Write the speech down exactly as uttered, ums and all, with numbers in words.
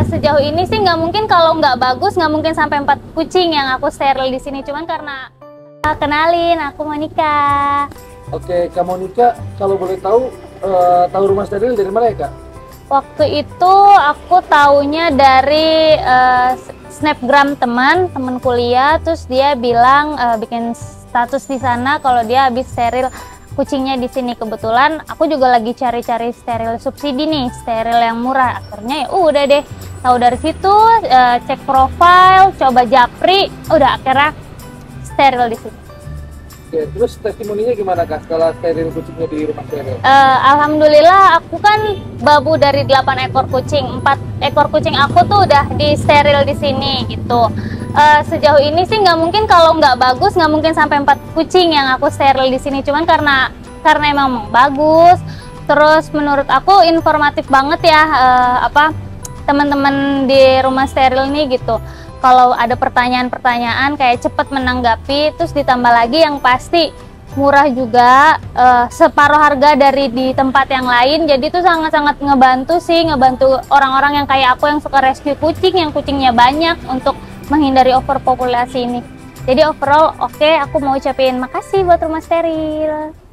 sejauh ini sih nggak mungkin, kalau nggak bagus nggak mungkin sampai empat kucing yang aku steril di sini. Cuman karena uh, kenalin, aku Monica. Oke, Kak Monica, kalau boleh tahu, uh, tahu rumah steril dari mana ya Kak? Waktu itu aku taunya dari uh, snapgram teman, teman kuliah, terus dia bilang uh, bikin status di sana kalau dia habis steril kucingnya di sini. Kebetulan aku juga lagi cari-cari steril subsidi nih, steril yang murah. Akhirnya ya udah deh, tahu dari situ, uh, cek profile, coba japri, udah akhirnya steril di sini. Oke, terus testimoninya gimana Kak setelah steril kucingnya di rumah steril? Uh, Alhamdulillah, aku kan babu dari delapan ekor kucing, empat ekor kucing aku tuh udah di steril di sini gitu. Uh, sejauh ini sih nggak mungkin, kalau nggak bagus nggak mungkin sampai empat kucing yang aku steril di sini. Cuman karena karena emang bagus, terus menurut aku informatif banget ya, uh, apa teman-teman di rumah steril nih gitu. Kalau ada pertanyaan-pertanyaan kayak cepet menanggapi, terus ditambah lagi yang pasti murah juga, uh, separuh harga dari di tempat yang lain. Jadi itu sangat-sangat ngebantu sih, ngebantu orang-orang yang kayak aku yang suka rescue kucing, yang kucingnya banyak, untuk menghindari overpopulasi ini. Jadi overall oke, okay, aku mau ucapin makasih buat rumah steril.